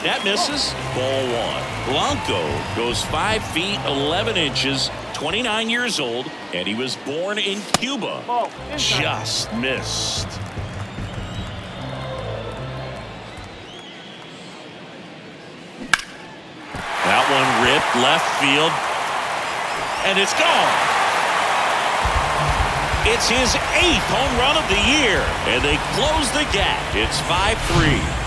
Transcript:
That misses. Ball one. Blanco goes 5 feet 11 inches, 29 years old, and he was born in Cuba. Just missed. That one ripped left field, and it's gone. It's his 8th home run of the year, and they close the gap. It's 5-3.